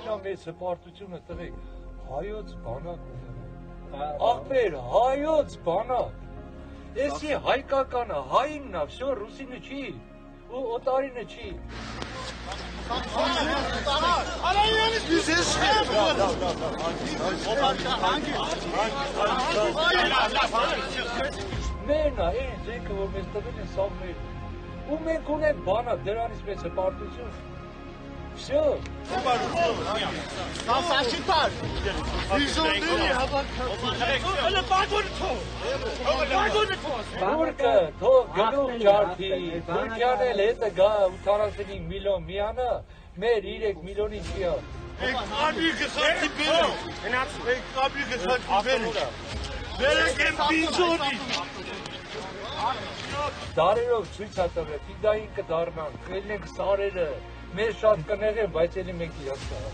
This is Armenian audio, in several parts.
Եկա մեծ հպարտությունը տվեք, հայոց բանակ աղբեր, հայոց բանակ, էսի հայկականը, հայինն է, վսյո ռուսինը չի, ու օտարինը չի։ Մենա, այն ձենքը, որ մեզ տվել են սավ մեր, ու մենք ունենք բանակ, դրանից մեծ հպարտություն։ Всё. Բուրկը, թող գնուղ ջարդի, բուրկյան էլ հետը գա 85 միլիոն միանը, մեր 3 միլիոնի չիա։ Եք աբիգը խաչի բերում, եք աբիգը խաչի բերում, բերեք եմ բինջորի։ Դարերով ցույց է տվել, ֆիդային կդառնան, քելն ենք սարերը, մեր շատ կներեն, բայց էլի մենք իրաց կարան։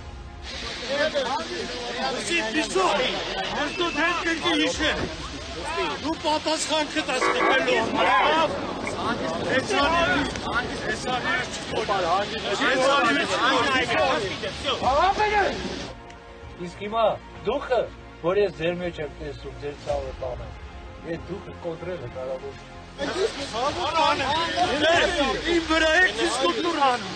Ուսի բիզոր, ես դու դեն կնքի հիշեն, դու պատասխան կտաս կպելու համար, Իսկ հիմա դուխը, որ ես ձեր մեջ եմ տեսում, ձեր ցավը տանը, այդ դուխը կոտրելը կարավոր։ Իմ վրա եք դիսկուտուր անում։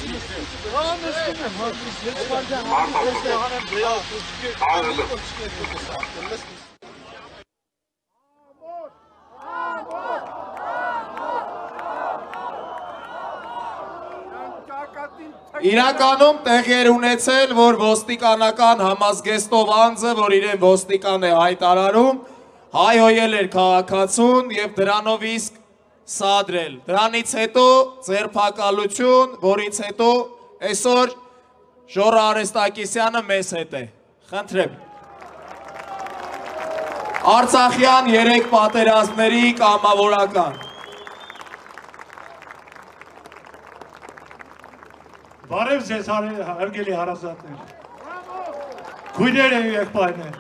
Իրականում տեղի էր ունեցել, որ ոստիկանական համազգեստով անձը, որ իրեն ոստիկան է հայտարարում, հայհոյել էր քաղաքացուն և դրանով իսկ սադրել։ Դրանից հետո ձերբակալություն, որից հետո այսօր Ժոռ Արեստակիսյանը մեզ հետ է։ Խնդրեմ։ Արցախյան 3 պատերազմների կամավորական։ Բարև ձեզ հարգելի հարազատներ, քույրեր և եղբայրներ,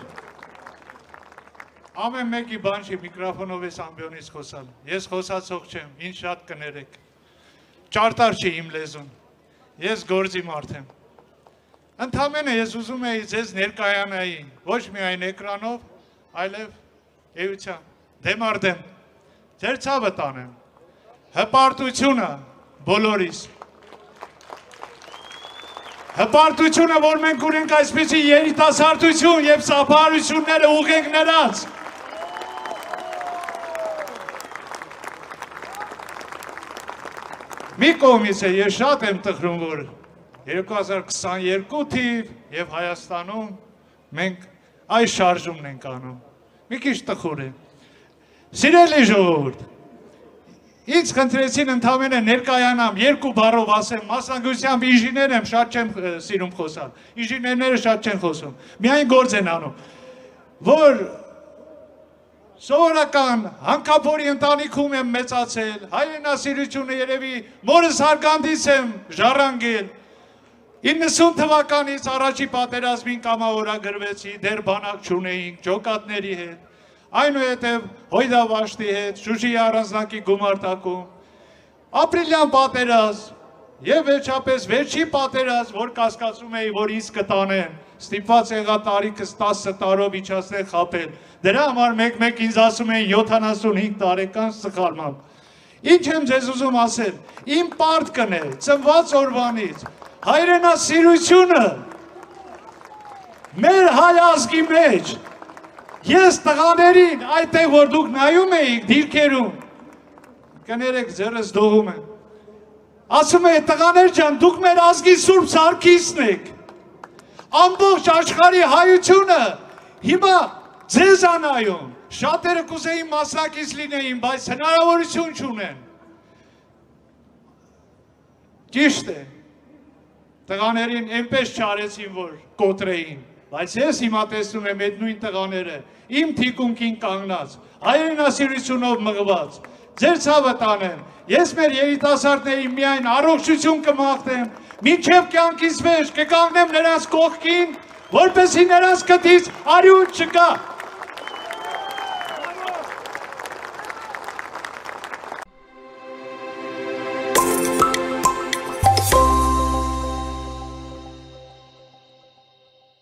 ամեն մեկի բան չի միկրոֆոնով ես ամբյոնից խոսալ, ես խոսացող չեմ, ինձ շատ կներեք, ճարտար չի իմ լեզուն, ես գործի մարդ եմ, ընդամենը ես ուզում էի ձեզ ներկայանայի, ոչ միայն էկրանով, այլև էության, դեմ առ դեմ, ձեր ցավը տանեմ, հպարտությունը բոլորիս, հպարտությունը, որ մենք ունենք այսպիսի երիտասարդություն և սափարությունները ուղենք նրանց։ Մի կողմից է, ես շատ եմ տխրում, որ 2022 թիվ և Հայաստանում մենք այս շարժումն ենք անում։ Մի քիչ տխուր է։ Սիրելի ժողովուրդ, ինձ խնդրեցին ընդամենը ներկայանամ, 2 բառով ասեմ, մասնագիտությամբ ինժեներ եմ, շատ չեմ սիրում խոսալ, ինժեներները շատ չեն խոսում, միայն գործ են անում, որ սովորական հանքափորի ընտանիքում եմ մեծացել, հայրենասիրությունը երևի մորս հարգանդից եմ ժառանգել, 90 թվականից առաջի պատերազմին կամավորագրվեցի, դեռ բանակ չունեինք, ջոկատների հետ, այնուհետև Հոյդավաշտի հետ, Շուշիի առանձնակի գումարտակում, ապրիլյան պատերազմ և վերջապես վերջի պատերազմ, որ կասկածում էի, որ ինձ կտանեն, ստիպված եղա տարիքս 10 տարով իջացնել խաբել, դրա համար մեկ ինձ ասում էին 75 տարեկան սխալմամբ։ Ինչ եմ ձեզ ուզում ասել, իմ պարտքն է, ծնված օրվանից, հայրենասիրությունը մեր հայ ազգի մեջ, ես տղաներին, այդտեղ որ դուք նայում էիք դիրքերում, կներեք ձերս դողում եմ, ասում էի տղաներ ջան, դուք մեր ազգի Սուրբ Սարգիսն եք, ամբողջ աշխարհի հայությունը հիմա ձեզ ա նայում, շատերը կուզեին մասնակից լինեին, բայց հնարավորություն չունեն, ճիշտ է, տղաներին այնպես չարեցին, որ կոտրեին, բայց ես հիմա տեսնում եմ այդ նույն տղաները, իմ թիկունքին կանգնած, հայրենասիրությունով մղված, ձեր ցավը տանեմ, ես մեր երիտասարդներին միայն առողջություն կմաղթեմ, մինչև կյանքից վերջ կկանգնեմ նրանց կողքին, որպեսզի նրանց կտից արյուն չկա։